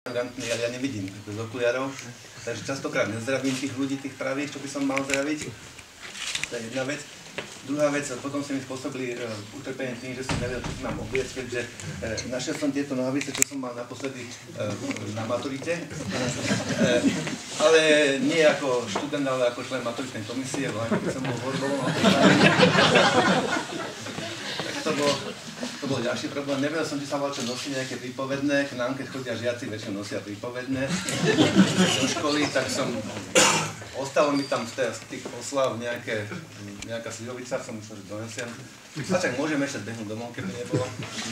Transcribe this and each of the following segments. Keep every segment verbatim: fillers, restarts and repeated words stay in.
arrogantný, ale ja nevidím bez okuliarov, takže častokrát nezdravím tých ľudí, tých pravých, čo by som mal zdraviť. To je jedna vec. Druhá vec, potom si mi spôsobili uh, utrpenie tým, že som nevedel, čo si mám obliecť, keďže uh, našiel som tieto nohavice, čo som mal naposledy uh, na maturite. Uh, ale nie ako študent, ale ako člen maturitnej komisie, lebo keď som bol voľbou. Tak to bolo, to bol ďalší problém. Nevedel som, či sa mal čo nosiť nejaké prípovedné. K nám, keď chodia žiaci, väčšinou nosia prípovedné do školy, tak som... Ostalo mi tam z tých oslav nejaké, nejaká slivovica, som myslel, že donesiem. A čak môžeme ešte zbehnúť domov, keby nebolo.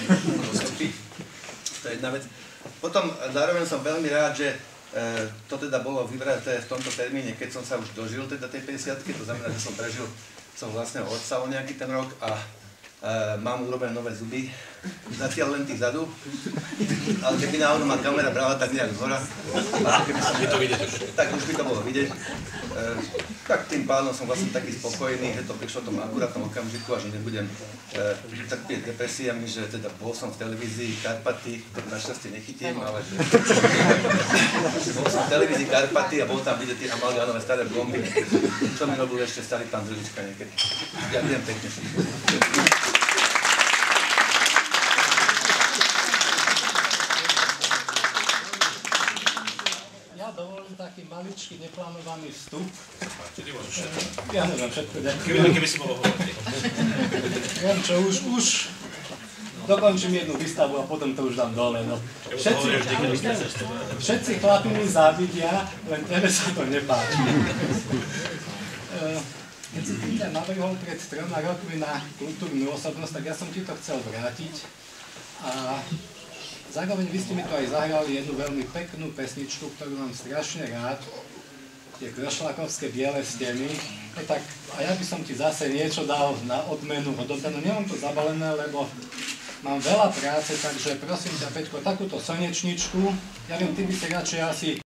To je jedna vec. Potom zároveň som veľmi rád, že e, to teda bolo vyvraté v tomto termíne, keď som sa už dožil teda tej päťdesiatky, to znamená, že som prežil som vlastného otca o nejaký ten rok a Uh, mám urobené nové zuby, zatiaľ len tých zadu, ale keby náhodou ma kamera brala tak nejak zhora, keby som to vidieť už. Tak už by to bolo vidieť. Uh, tak tým pádom som vlastne taký spokojný, že to prišlo v tom akurátnom okamžiku a že nebudem uh, trpieť depresiami, že teda bol som v televízii Karpaty, to našťastie nechytím, ale bol som v televízii Karpaty a bol tam vidieť tie amalgánové staré blomby, čo mi robil ešte starý pán Drlička niekedy. Ďakujem pekne. Ja dovolím taký maličký, neplánovaný vstup. Ja neviem všetko, ďakujem. Keby si bolo hovoriť. Viem čo, už, už dokončím jednu výstavu a potom to už dám dole. No. Všetci, všetci chlapi mi závidia, len tebe sa to nepáči. Keď si ty mňa navrhol pred troma rokmi na kultúrnu osobnosť, tak ja som ti to chcel vrátiť. A zároveň vy ste mi tu aj zahrali jednu veľmi peknú pesničku, ktorú mám strašne rád. Je Krošlákovské Biele steny. No tak, a ja by som ti zase niečo dal na odmenu, odobranú. Nemám to zabalené, lebo mám veľa práce, takže prosím ťa, Peťko, takúto slnečničku. Ja viem, ty by si radšej asi